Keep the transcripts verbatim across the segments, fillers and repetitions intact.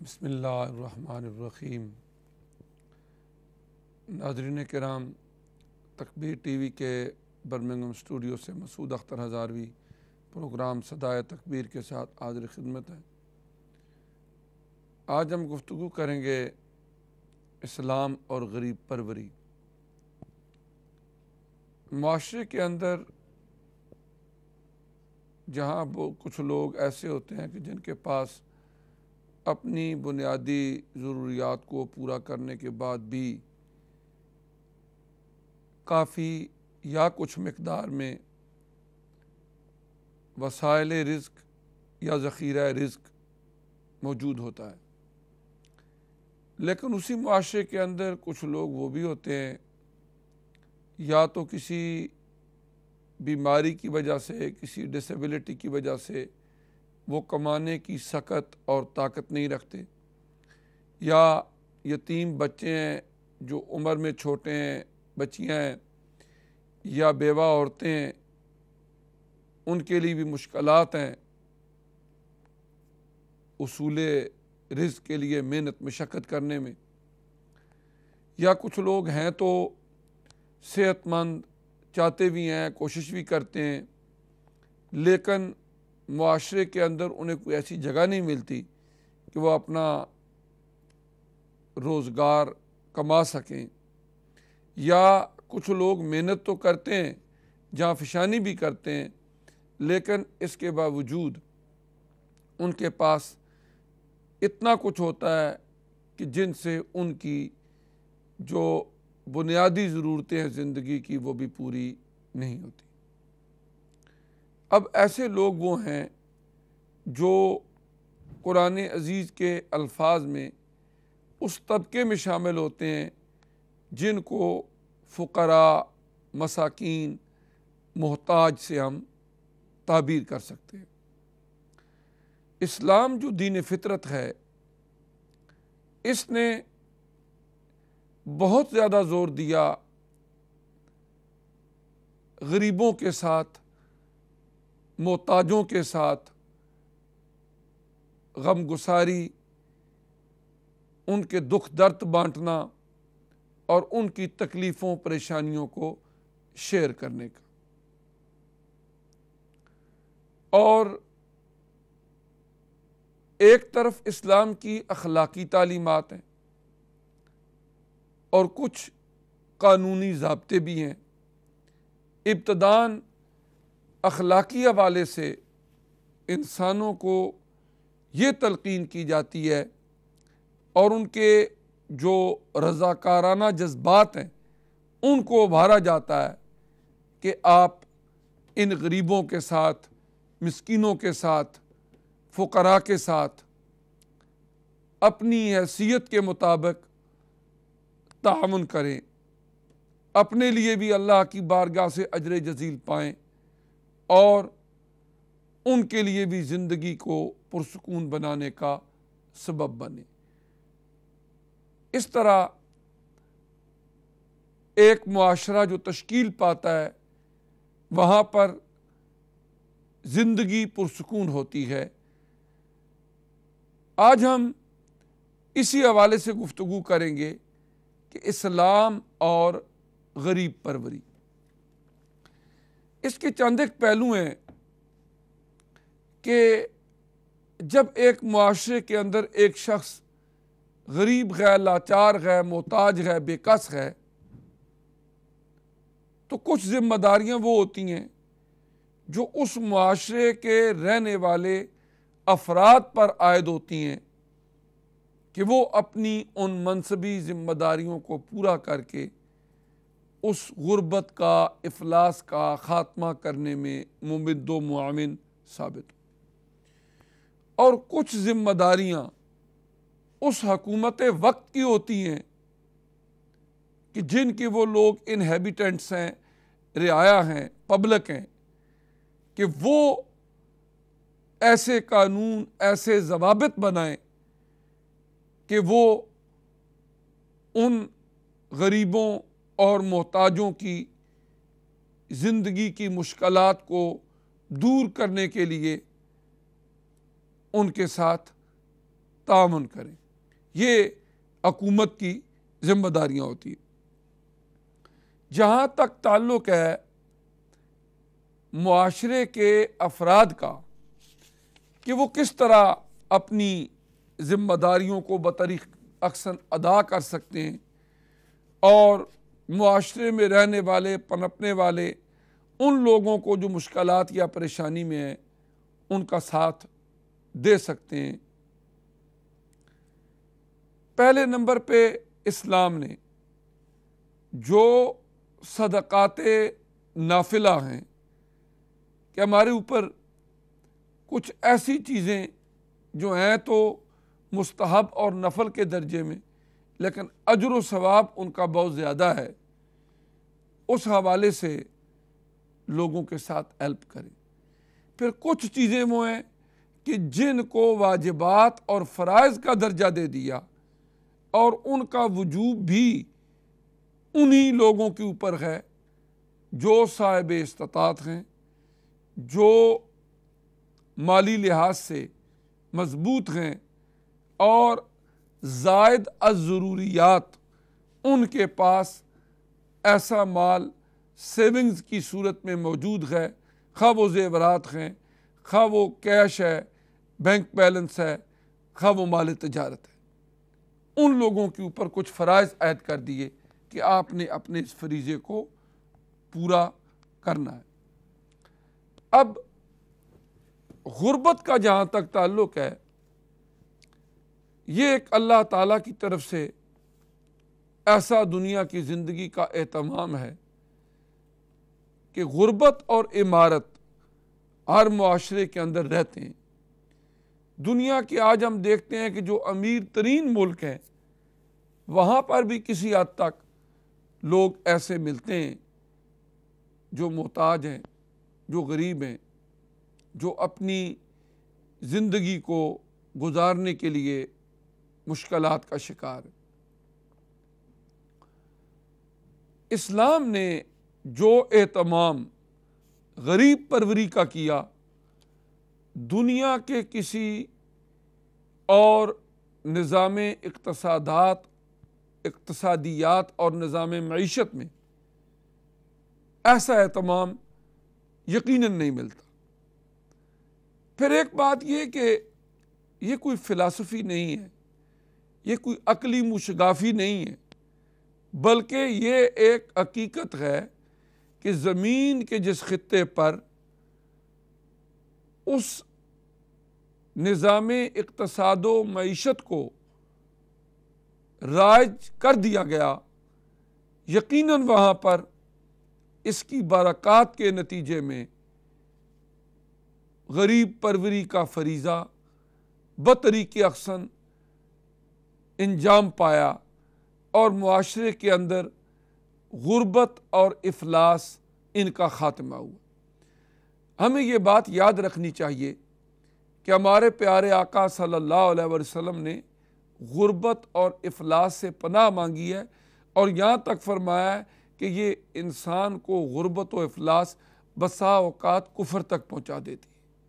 بسم اللہ الرحمن الرحیم۔ ناظرین کرام، تکبیر ٹی وی کے برمنگھم اسٹوڈیو سے مسعود اختر ہزاروی پروگرام صدائے تکبیر کے ساتھ حاضر خدمت ہے۔ آج ہم گفتگو کریں گے اسلام اور غریب پروری۔ معاشرے کے اندر جہاں وہ کچھ لوگ ایسے ہوتے ہیں کہ جن کے پاس اپنی بنیادی ضروریات کو پورا کرنے کے بعد بھی کافی یا کچھ مقدار میں وسائل رزق یا ذخیرہ رزق موجود ہوتا ہے، لیکن اسی معاشرے کے اندر کچھ لوگ وہ بھی ہوتے ہیں یا تو کسی بیماری کی وجہ سے، کسی ڈسیبلٹی کی وجہ سے وہ کمانے کی سخت اور طاقت نہیں رکھتے، یا یتیم بچے ہیں جو عمر میں چھوٹے ہیں، بچیاں ہیں، یا بیوہ عورتیں ہیں، ان کے لیے بھی مشکلات ہیں اصول رزق کے لیے محنت مشقت کرنے میں، یا کچھ لوگ ہیں تو صحت مند، چاہتے بھی ہیں، کوشش بھی کرتے ہیں، لیکن معاشرے کے اندر انہیں کوئی ایسی جگہ نہیں ملتی کہ وہ اپنا روزگار کما سکیں، یا کچھ لوگ محنت تو کرتے ہیں، جہاں فشانی بھی کرتے ہیں، لیکن اس کے باوجود ان کے پاس اتنا کچھ ہوتا ہے کہ جن سے ان کی جو بنیادی ضرورتیں ہیں زندگی کی وہ بھی پوری نہیں ہوتی۔ اب ایسے لوگ وہ ہیں جو قرآن عزیز کے الفاظ میں اس طبقے میں شامل ہوتے ہیں جن کو فقراء، مساکین، محتاج سے ہم تعبیر کر سکتے ہیں۔ اسلام جو دین فطرت ہے، اس نے بہت زیادہ زور دیا غریبوں کے ساتھ، محتاجوں کے ساتھ غم گساری، ان کے دکھ درد بانٹنا اور ان کی تکلیفوں پریشانیوں کو شیئر کرنے کا۔ اور ایک طرف اسلام کی اخلاقی تعلیمات ہیں اور کچھ قانونی ضابطے بھی ہیں۔ ابتداً اخلاقی حوالے سے انسانوں کو یہ تلقین کی جاتی ہے اور ان کے جو رضاکارانہ جذبات ہیں ان کو ابھارا جاتا ہے کہ آپ ان غریبوں کے ساتھ، مسکینوں کے ساتھ، فقراء کے ساتھ اپنی حیثیت کے مطابق تعاون کریں، اپنے لیے بھی اللہ کی بارگاہ سے اجر جزیل پائیں اور ان کے لیے بھی زندگی کو پرسکون بنانے کا سبب بنے۔ اس طرح ایک معاشرہ جو تشکیل پاتا ہے وہاں پر زندگی پرسکون ہوتی ہے۔ آج ہم اسی حوالے سے گفتگو کریں گے کہ اسلام اور غریب پروری۔ اس کے چند ایک پہلو ہیں کہ جب ایک معاشرے کے اندر ایک شخص غریب ہے، لاچار ہے، محتاج ہے، بے کس ہے، تو کچھ ذمہ داریاں وہ ہوتی ہیں جو اس معاشرے کے رہنے والے افراد پر عائد ہوتی ہیں کہ وہ اپنی ان منصبی ذمہ داریوں کو پورا کر کے اس غربت کا، افلاس کا خاتمہ کرنے میں ممد و معاون ثابت ہو۔ اور کچھ ذمہ داریاں اس حکومت وقت کی ہوتی ہیں کہ جن کے وہ لوگ انہیبیٹنٹس ہیں، رعایا ہیں، پبلک ہیں، کہ وہ ایسے قانون، ایسے ضوابط بنائیں کہ وہ ان غریبوں اور محتاجوں کی زندگی کی مشکلات کو دور کرنے کے لیے ان کے ساتھ تعاون کریں. یہ حکومت کی ذمہ داریاں ہوتی ہیں. جہاں تک تعلق ہے معاشرے کے افراد کا کہ وہ کس طرح اپنی ذمہ داریوں کو بطریق احسن ادا کر سکتے ہیں اور معاشرے میں رہنے والے پنپنے والے ان لوگوں کو جو مشکلات یا پریشانی میں ہیں ان کا ساتھ دے سکتے ہیں. پہلے نمبر پہ اسلام نے جو صدقات نافلہ ہیں کہ ہمارے اوپر کچھ ایسی چیزیں جو ہیں تو مستحب اور نفل کے درجے میں لیکن اجر و ثواب ان کا بہت زیادہ ہے، اس حوالے سے لوگوں کے ساتھ ہیلپ کریں. پھر کچھ چیزیں وہ ہیں کہ جن کو واجبات اور فرائض کا درجہ دے دیا اور ان کا وجوب بھی انہی لوگوں کے اوپر ہے جو صاحب استطاعت ہیں، جو مالی لحاظ سے مضبوط ہیں اور زائد الضروریات ان کے پاس ایسا مال سیونگز کی صورت میں موجود ہے، خواہ وہ زیورات ہیں، خواہ وہ کیش ہے، بینک بیلنس ہے، خواہ وہ مال تجارت ہے. ان لوگوں کے اوپر کچھ فرائض عائد کر دیے کہ آپ نے اپنے اس فریضے کو پورا کرنا ہے. اب غربت کا جہاں تک تعلق ہے، یہ ایک اللہ تعالیٰ کی طرف سے ایسا دنیا کی زندگی کا اہتمام ہے کہ غربت اور عمارت ہر معاشرے کے اندر رہتے ہیں. دنیا کے آج ہم دیکھتے ہیں کہ جو امیر ترین ملک ہیں وہاں پر بھی کسی حد تک لوگ ایسے ملتے ہیں جو محتاج ہیں، جو غریب ہیں، جو اپنی زندگی کو گزارنے کے لیے مشکلات کا شکار ہے. اسلام نے جو اہتمام غریب پروری کا کیا دنیا کے کسی اور نظام اقتصادات اقتصادیات اور نظام معیشت میں ایسا اہتمام یقیناً نہیں ملتا. پھر ایک بات یہ کہ یہ کوئی فلسفی نہیں ہے، یہ کوئی عقلی مشگافی نہیں ہے، بلکہ یہ ایک حقیقت ہے کہ زمین کے جس خطے پر اس نظام اقتصاد و معیشت کو رائج کر دیا گیا، یقیناً وہاں پر اس کی برکات کے نتیجے میں غریب پروری کا فریضہ بطریق احسن انجام پایا اور معاشرے کے اندر غربت اور افلاس ان کا خاتمہ ہوا. ہمیں یہ بات یاد رکھنی چاہیے کہ ہمارے پیارے آقا صلی اللہ علیہ وسلم نے غربت اور افلاس سے پناہ مانگی ہے اور یہاں تک فرمایا ہے کہ یہ انسان کو غربت و افلاس بسا اوقات کفر تک پہنچا دیتی ہے.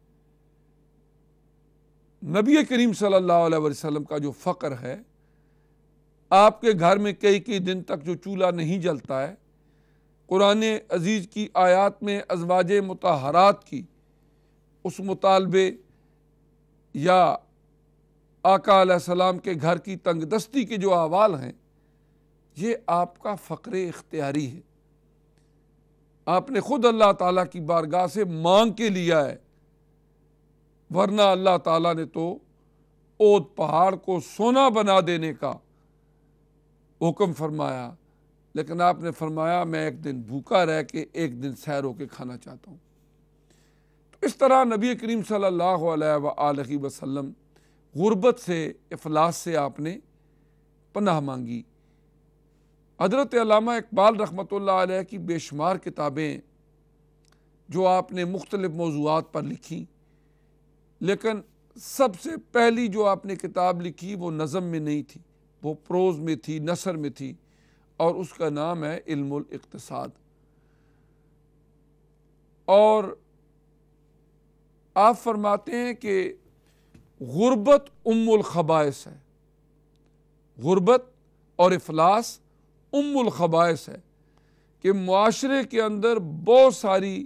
نبی کریم صلی اللہ علیہ وسلم کا جو فقر ہے، آپ کے گھر میں کئی کئی دن تک جو چولہا نہیں جلتا ہے، قرآن عزیز کی آیات میں ازواج مطہرات کی اس مطالبے یا آقا علیہ السلام کے گھر کی تنگ دستی کے جو احوال ہیں، یہ آپ کا فقر اختیاری ہے. آپ نے خود اللہ تعالیٰ کی بارگاہ سے مانگ کے لیا ہے، ورنہ اللہ تعالیٰ نے تو اود پہاڑ کو سونا بنا دینے کا حکم فرمایا، لیکن آپ نے فرمایا میں ایک دن بھوکا رہ کے ایک دن سیر ہو کے کھانا چاہتا ہوں. تو اس طرح نبی کریم صلی اللہ علیہ وآلہ وسلم غربت سے، افلاس سے آپ نے پناہ مانگی. حضرت علامہ اقبال رحمۃ اللہ علیہ کی بے شمار کتابیں جو آپ نے مختلف موضوعات پر لکھی، لیکن سب سے پہلی جو آپ نے کتاب لکھی وہ نظم میں نہیں تھی، وہ پروز میں تھی، نثر میں تھی، اور اس کا نام ہے علم الاقتصاد. اور آپ فرماتے ہیں کہ غربت ام الخبائث ہے، غربت اور افلاس ام الخبائث ہے کہ معاشرے کے اندر بہت ساری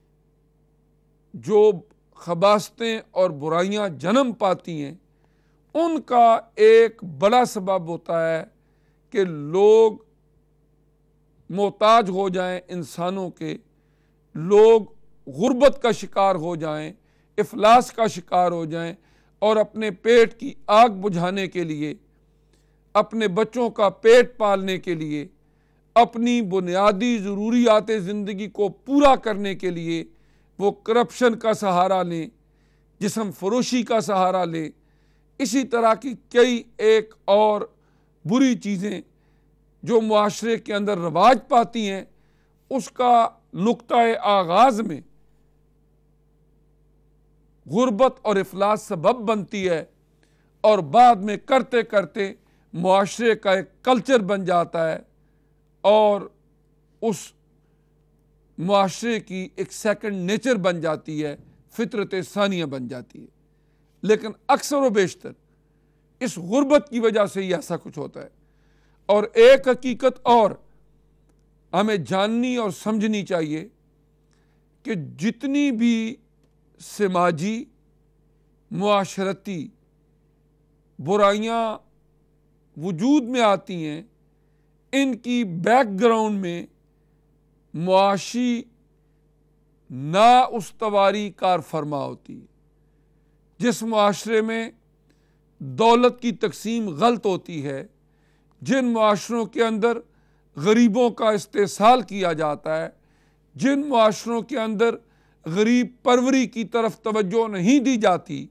جو خباثتیں اور برائیاں جنم پاتی ہیں، ان کا ایک بڑا سبب ہوتا ہے کہ لوگ محتاج ہو جائیں انسانوں کے، لوگ غربت کا شکار ہو جائیں، افلاس کا شکار ہو جائیں، اور اپنے پیٹ کی آگ بجھانے کے لیے، اپنے بچوں کا پیٹ پالنے کے لیے، اپنی بنیادی ضروریات زندگی کو پورا کرنے کے لیے وہ کرپشن کا سہارا لیں، جسم فروشی کا سہارا لیں، اسی طرح کی کئی ایک اور بری چیزیں جو معاشرے کے اندر رواج پاتی ہیں، اس کا نقطۂ آغاز میں غربت اور افلاس سبب بنتی ہے، اور بعد میں کرتے کرتے معاشرے کا ایک کلچر بن جاتا ہے، اور اس معاشرے کی ایک سیکنڈ نیچر بن جاتی ہے، فطرت ثانیہ بن جاتی ہے۔ لیکن اکثر و بیشتر اس غربت کی وجہ سے ہی ایسا کچھ ہوتا ہے۔ اور ایک حقیقت اور ہمیں جاننی اور سمجھنی چاہیے کہ جتنی بھی سماجی معاشرتی برائیاں وجود میں آتی ہیں، ان کی بیک گراؤنڈ میں معاشی نا استواری کار فرما ہوتی ہے۔ جس معاشرے میں دولت کی تقسیم غلط ہوتی ہے، جن معاشروں کے اندر غریبوں کا استحصال کیا جاتا ہے، جن معاشروں کے اندر غریب پروری کی طرف توجہ نہیں دی جاتی،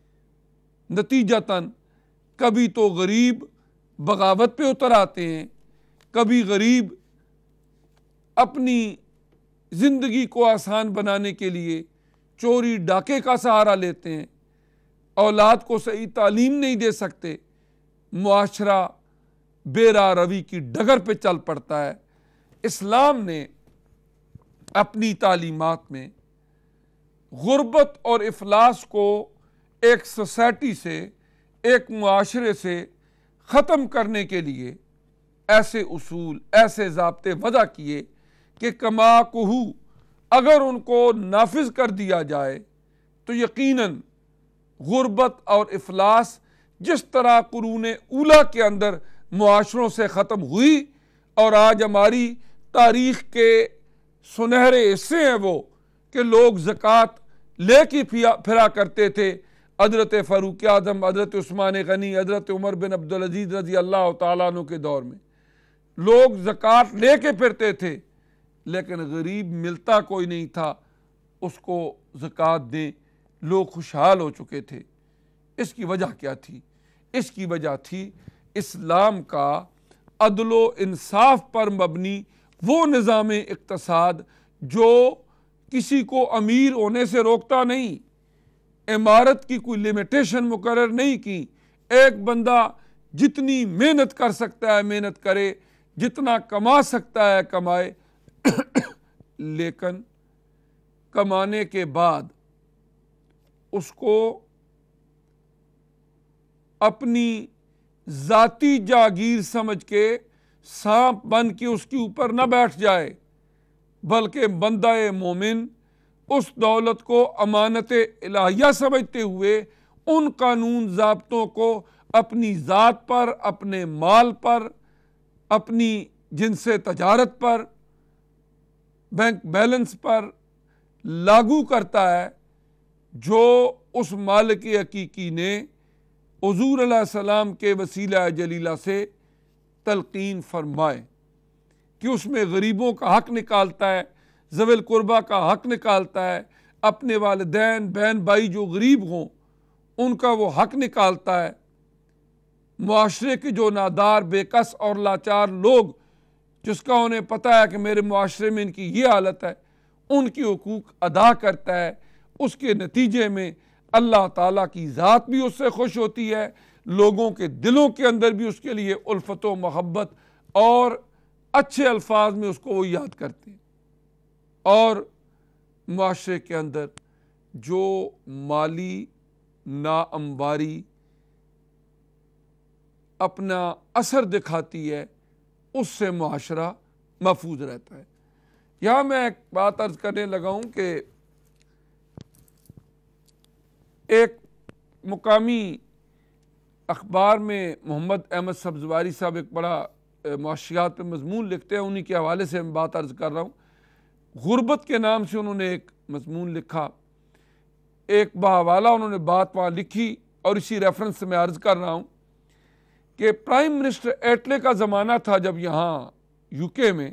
نتیجتاً کبھی تو غریب بغاوت پہ اتر آتے ہیں، کبھی غریب اپنی زندگی کو آسان بنانے کے لیے چوری ڈاکے کا سہارا لیتے ہیں، اولاد کو صحیح تعلیم نہیں دے سکتے، معاشرہ بے راہ روی کی ڈگر پہ چل پڑتا ہے۔ اسلام نے اپنی تعلیمات میں غربت اور افلاس کو ایک سوسائٹی سے، ایک معاشرے سے ختم کرنے کے لیے ایسے اصول، ایسے ضابطے وضع کیے کہ کما کوہو اگر ان کو نافذ کر دیا جائے تو یقیناً غربت اور افلاس جس طرح قرون اولیٰ کے اندر معاشروں سے ختم ہوئی، اور آج ہماری تاریخ کے سنہرے حصے ہیں وہ کہ لوگ زکوٰۃ لے کے پھرا کرتے تھے، حضرت فاروق اعظم، حضرت عثمان غنی، حضرت عمر بن عبدالعزیز رضی اللہ تعالیٰ عنہ کے دور میں لوگ زکوٰۃ لے کے پھرتے تھے، لیکن غریب ملتا کوئی نہیں تھا اس کو زکوٰۃ دیں، لوگ خوشحال ہو چکے تھے۔ اس کی وجہ کیا تھی؟ اس کی وجہ تھی اسلام کا عدل و انصاف پر مبنی وہ نظام اقتصاد جو کسی کو امیر ہونے سے روکتا نہیں، عمارت کی کوئی لیمیٹیشن مقرر نہیں کی، ایک بندہ جتنی محنت کر سکتا ہے محنت کرے، جتنا کما سکتا ہے کمائے، لیکن کمانے کے بعد اس کو اپنی ذاتی جاگیر سمجھ کے سانپ بن کے اس کے اوپر نہ بیٹھ جائے، بلکہ بندہ مومن اس دولت کو امانت الہیہ سمجھتے ہوئے ان قانون ضابطوں کو اپنی ذات پر، اپنے مال پر، اپنی جنس تجارت پر، بینک بیلنس پر لاگو کرتا ہے، جو اس مالک حقیقی نے حضور علیہ السلام کے وسیلہ جلیلہ سے تلقین فرمائے کہ اس میں غریبوں کا حق نکالتا ہے، ذوی القربہ کا حق نکالتا ہے، اپنے والدین بہن بھائی جو غریب ہوں ان کا وہ حق نکالتا ہے، معاشرے کے جو نادار بے کس اور لاچار لوگ جس کا انہیں پتہ ہے کہ میرے معاشرے میں ان کی یہ حالت ہے، ان کی حقوق ادا کرتا ہے۔ اس کے نتیجے میں اللہ تعالیٰ کی ذات بھی اس سے خوش ہوتی ہے، لوگوں کے دلوں کے اندر بھی اس کے لیے الفت و محبت اور اچھے الفاظ میں اس کو وہ یاد کرتے ہیں، اور معاشرے کے اندر جو مالی ناامواری اپنا اثر دکھاتی ہے اس سے معاشرہ محفوظ رہتا ہے۔ یہاں میں ایک بات عرض کرنے لگا ہوں کہ ایک مقامی اخبار میں محمد احمد سبزواری صاحب ایک بڑا معاشیات پہ مضمون لکھتے ہیں، انہی کے حوالے سے میں بات عرض کر رہا ہوں۔ غربت کے نام سے انہوں نے ایک مضمون لکھا، ایک بحوالہ انہوں نے بات وہاں لکھی، اور اسی ریفرنس سے میں عرض کر رہا ہوں کہ پرائم منسٹر ایٹلے کا زمانہ تھا جب یہاں یو کے میں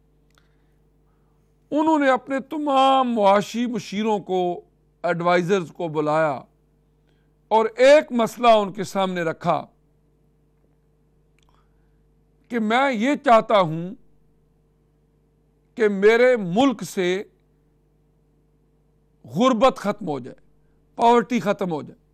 انہوں نے اپنے تمام معاشی مشیروں کو، ایڈوائزرز کو بلایا اور ایک مسئلہ ان کے سامنے رکھا کہ میں یہ چاہتا ہوں کہ میرے ملک سے غربت ختم ہو جائے، پاورٹی ختم ہو جائے،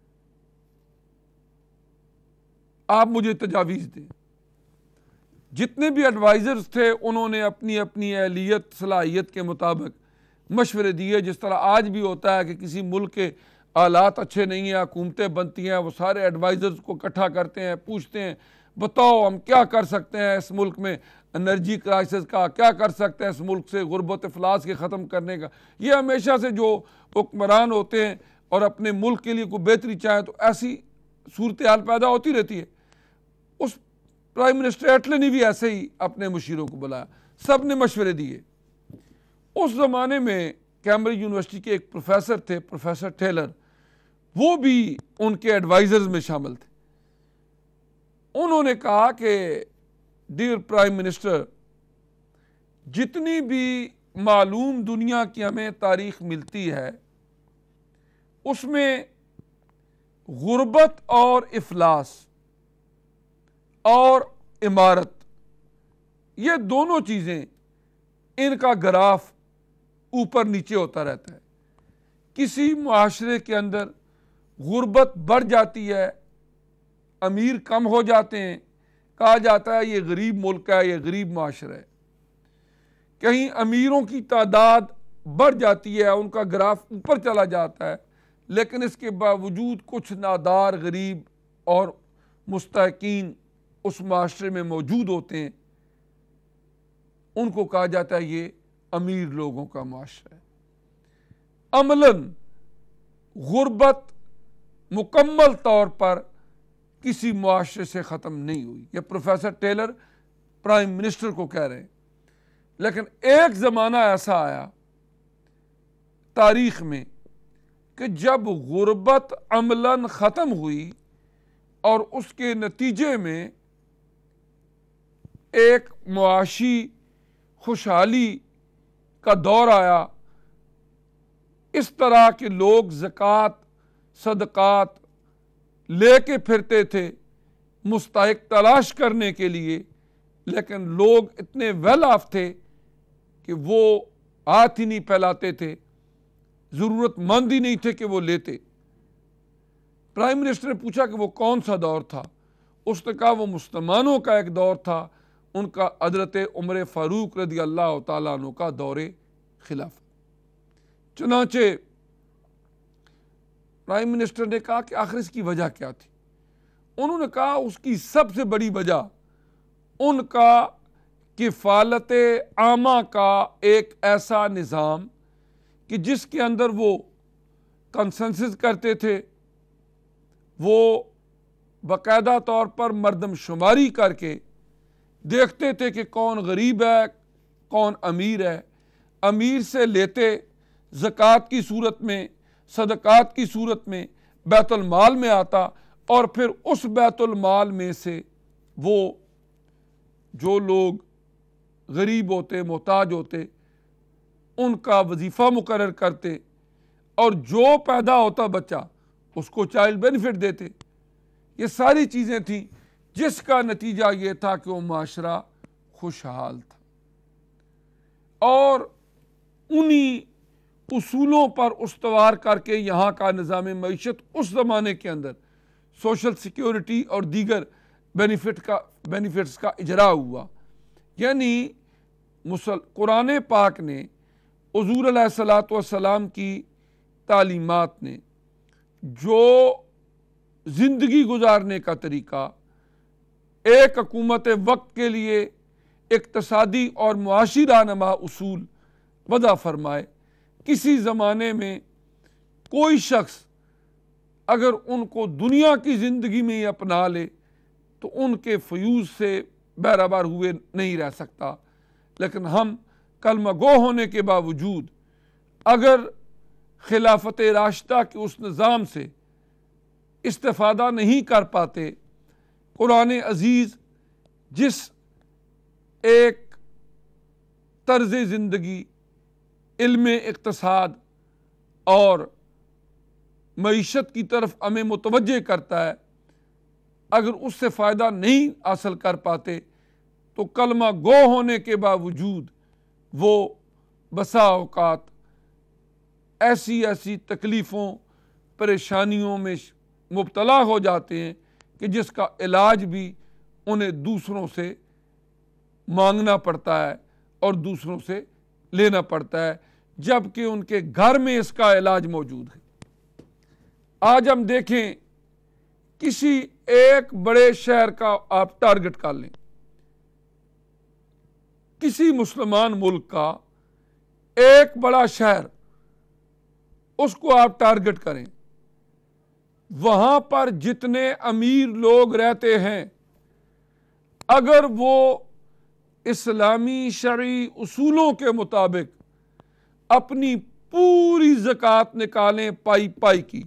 آپ مجھے تجاویز دیں۔ جتنے بھی ایڈوائزرز تھے انہوں نے اپنی اپنی اہلیت صلاحیت کے مطابق مشورے دیے، جس طرح آج بھی ہوتا ہے کہ کسی ملک کے حالات اچھے نہیں ہیں، حکومتیں بنتی ہیں، وہ سارے ایڈوائزرز کو اکٹھا کرتے ہیں، پوچھتے ہیں بتاؤ ہم کیا کر سکتے ہیں اس ملک میں انرجی کرائسس کا، کیا کر سکتے ہیں اس ملک سے غربت افلاس کے ختم کرنے کا۔ یہ ہمیشہ سے جو حکمران ہوتے ہیں اور اپنے ملک کے لیے کوئی بہتری چاہیں تو ایسی صورتحال پیدا ہوتی رہتی ہے۔ اس پرائم منسٹر ایٹلے نے بھی ایسے ہی اپنے مشیروں کو بلایا، سب نے مشورے دیے۔ اس زمانے میں کیمبرج یونیورسٹی کے ایک پروفیسر تھے، پروفیسر ٹیلر، وہ بھی ان کے ایڈوائزرز میں شامل تھے۔ انہوں نے کہا کہ ڈیئر پرائم منسٹر، جتنی بھی معلوم دنیا کی ہمیں تاریخ ملتی ہے اس میں غربت اور افلاس اور عمارت، یہ دونوں چیزیں ان کا گراف اوپر نیچے ہوتا رہتا ہے۔ کسی معاشرے کے اندر غربت بڑھ جاتی ہے، امیر کم ہو جاتے ہیں، کہا جاتا ہے یہ غریب ملک ہے، یہ غریب معاشرہ ہے۔ کہیں امیروں کی تعداد بڑھ جاتی ہے، ان کا گراف اوپر چلا جاتا ہے، لیکن اس کے باوجود کچھ نادار غریب اور مستحقین اس معاشرے میں موجود ہوتے ہیں، ان کو کہا جاتا ہے یہ امیر لوگوں کا معاشرہ ہے۔ عملاً غربت مکمل طور پر کسی معاشرے سے ختم نہیں ہوئی، یہ پروفیسر ٹیلر پرائم منسٹر کو کہہ رہے ہیں۔ لیکن ایک زمانہ ایسا آیا تاریخ میں کہ جب غربت عملاً ختم ہوئی اور اس کے نتیجے میں ایک معاشی خوشحالی کا دور آیا۔ اس طرح کے لوگ زکوٰۃ، صدقات لے کے پھرتے تھے مستحق تلاش کرنے کے لیے، لیکن لوگ اتنے ویل آف تھے کہ وہ ہاتھ ہی نہیں پھیلاتے تھے، ضرورت مند ہی نہیں تھے کہ وہ لیتے۔ پرائم منسٹر نے پوچھا کہ وہ کون سا دور تھا؟ اس نے کہا وہ مسلمانوں کا ایک دور تھا، ان کا حضرت عمر فاروق رضی اللہ تعالیٰ عنہ کا دور خلافت۔ چنانچہ پرائم منسٹر نے کہا کہ آخر اس کی وجہ کیا تھی؟ انہوں نے کہا اس کی سب سے بڑی وجہ ان کا کفالت عامہ کا ایک ایسا نظام کہ جس کے اندر وہ کنسنسس کرتے تھے، وہ باقاعدہ طور پر مردم شماری کر کے دیکھتے تھے کہ کون غریب ہے، کون امیر ہے، امیر سے لیتے زکوٰۃ کی صورت میں، صدقات کی صورت میں بیت المال میں آتا، اور پھر اس بیت المال میں سے وہ جو لوگ غریب ہوتے، محتاج ہوتے، ان کا وظیفہ مقرر کرتے، اور جو پیدا ہوتا بچہ اس کو چائلڈ بینیفٹ دیتے۔ یہ ساری چیزیں تھیں جس کا نتیجہ یہ تھا کہ وہ معاشرہ خوشحال تھا، اور انہی اصولوں پر استوار کر کے یہاں کا نظام معیشت اس زمانے کے اندر سوشل سیکیورٹی اور دیگر بینیفٹ کا بینیفٹس کا اجرا ہوا۔ یعنی قرآن پاک نے، حضور علیہ الصلوۃ والسلام کی تعلیمات نے جو زندگی گزارنے کا طریقہ ایک حکومت وقت کے لیے اقتصادی اور معاشی رہنما اصول وضع فرمائے، کسی زمانے میں کوئی شخص اگر ان کو دنیا کی زندگی میں ہی اپنا لے تو ان کے فیوز سے بہرابر ہوئے نہیں رہ سکتا، لیکن ہم کلمہ گو ہونے کے باوجود اگر خلافت راشدہ کے اس نظام سے استفادہ نہیں کر پاتے، قرآن عزیز جس ایک طرز زندگی، علم اقتصاد اور معیشت کی طرف ہمیں متوجہ کرتا ہے، اگر اس سے فائدہ نہیں حاصل کر پاتے تو کلمہ گو ہونے کے باوجود وہ بسا اوقات ایسی ایسی تکلیفوں پریشانیوں میں مبتلا ہو جاتے ہیں کہ جس کا علاج بھی انہیں دوسروں سے مانگنا پڑتا ہے اور دوسروں سے لینا پڑتا ہے، جبکہ ان کے گھر میں اس کا علاج موجود ہے۔ آج ہم دیکھیں کسی ایک بڑے شہر کا آپ ٹارگٹ کر لیں، کسی مسلمان ملک کا ایک بڑا شہر، اس کو آپ ٹارگٹ کریں، وہاں پر جتنے امیر لوگ رہتے ہیں اگر وہ اسلامی شرعی اصولوں کے مطابق اپنی پوری زکوٰۃ نکالیں پائی پائی کی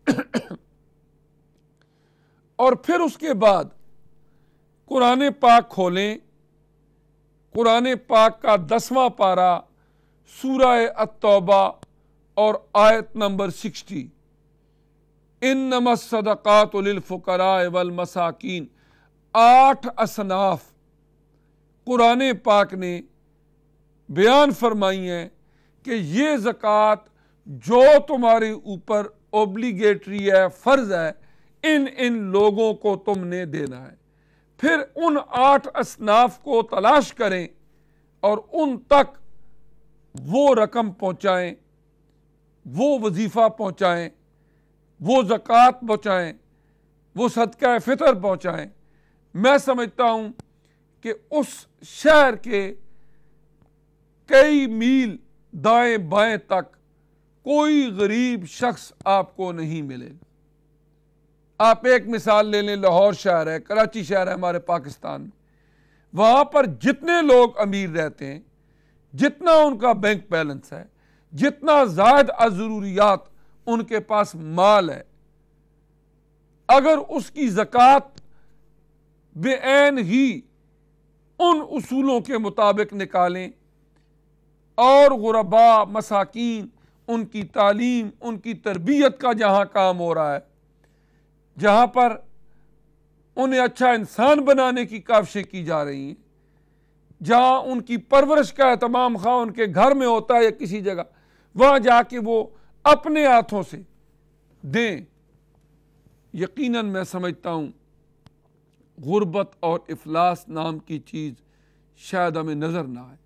اور پھر اس کے بعد قرآن پاک کھولیں، قرآن پاک کا دسواں پارہ سورہ التوبہ اور آیت نمبر سکسٹی، انما الصدقات للفقراء والمساکین، آٹھ اصناف قرآن پاک نے بیان فرمائی ہیں کہ یہ زکوٰۃ جو تمہارے اوپر اوبلیگیٹری ہے، فرض ہے، ان ان لوگوں کو تم نے دینا ہے۔ پھر ان آٹھ اصناف کو تلاش کریں اور ان تک وہ رقم پہنچائیں، وہ وظیفہ پہنچائیں، وہ زکوٰۃ پہنچائیں، وہ صدقہ فطر پہنچائیں۔ میں سمجھتا ہوں کہ اس شہر کے کئی میل دائیں بائیں تک کوئی غریب شخص آپ کو نہیں ملے گا۔ آپ ایک مثال لے لیں، لاہور شہر ہے، کراچی شہر ہے ہمارے پاکستان میں، وہاں پر جتنے لوگ امیر رہتے ہیں، جتنا ان کا بینک بیلنس ہے، جتنا زائد از ضروریات ان کے پاس مال ہے، اگر اس کی زکوٰۃ بے عین ہی ان اصولوں کے مطابق نکالیں اور غرباء، مساکین، ان کی تعلیم، ان کی تربیت کا جہاں کام ہو رہا ہے، جہاں پر انہیں اچھا انسان بنانے کی کاوشیں کی جا رہی ہیں، جہاں ان کی پرورش کا اہتمام خواہ ان کے گھر میں ہوتا ہے یا کسی جگہ، وہاں جا کے وہ اپنے ہاتھوں سے دیں، یقیناً میں سمجھتا ہوں غربت اور افلاس نام کی چیز شاید ہمیں نظر نہ آئے۔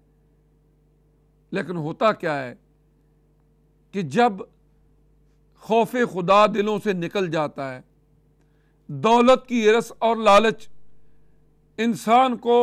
لیکن ہوتا کیا ہے کہ جب خوف خدا دلوں سے نکل جاتا ہے، دولت کی ہرس اور لالچ انسان کو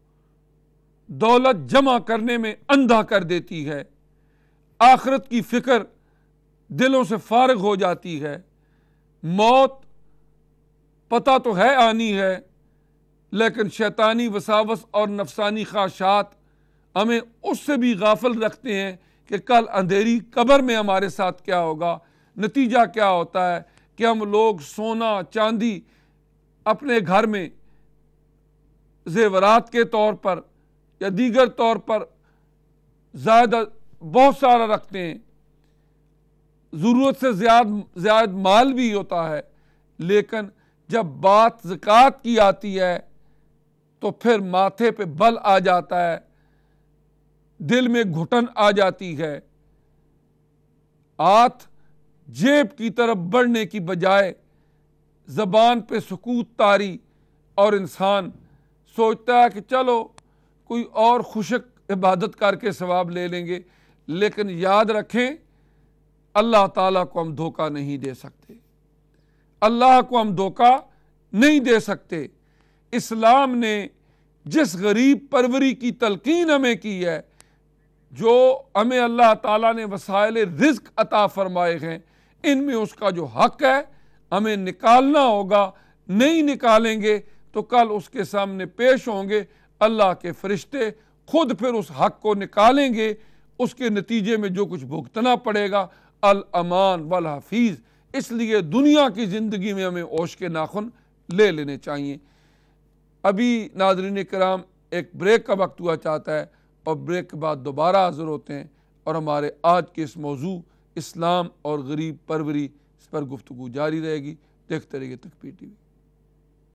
دولت جمع کرنے میں اندھا کر دیتی ہے، آخرت کی فکر دلوں سے فارغ ہو جاتی ہے، موت پتہ تو ہے آنی ہے، لیکن شیطانی وساوس اور نفسانی خواہشات ہمیں اس سے بھی غافل رکھتے ہیں کہ کل اندھیری قبر میں ہمارے ساتھ کیا ہوگا۔ نتیجہ کیا ہوتا ہے کہ ہم لوگ سونا چاندی اپنے گھر میں زیورات کے طور پر یا دیگر طور پر زیادہ بہت سارا رکھتے ہیں، ضرورت سے زیادہ زیادہ مال بھی ہوتا ہے، لیکن جب بات زکوٰۃ کی آتی ہے تو پھر ماتھے پہ بل آ جاتا ہے، دل میں گھٹن آ جاتی ہے، ہاتھ جیب کی طرف بڑھنے کی بجائے زبان پہ سکوت طاری اور انسان سوچتا ہے کہ چلو کوئی اور خشک عبادت کر کے ثواب لے لیں گے۔ لیکن یاد رکھیں اللہ تعالیٰ کو ہم دھوکہ نہیں دے سکتے، اللہ کو ہم دھوکہ نہیں دے سکتے۔ اسلام نے جس غریب پروری کی تلقین ہمیں کی ہے، جو ہمیں اللہ تعالیٰ نے وسائل رزق عطا فرمائے ہیں، ان میں اس کا جو حق ہے ہمیں نکالنا ہوگا۔ نہیں نکالیں گے تو کل اس کے سامنے پیش ہوں گے، اللہ کے فرشتے خود پھر اس حق کو نکالیں گے، اس کے نتیجے میں جو کچھ بھگتنا پڑے گا۔ الامان والحفیظ، اس لیے دنیا کی زندگی میں ہمیں اوش کے ناخن لے لینے چاہیے۔ ابھی ناظرین کرام ایک بریک کا وقت ہوا چاہتا ہے، اور بریک کے بعد دوبارہ حاضر ہوتے ہیں، اور ہمارے آج کے اس موضوع اسلام اور غریب پروری اس پر گفتگو جاری رہے گی۔ دیکھتے رہیے تکبیر ٹی وی۔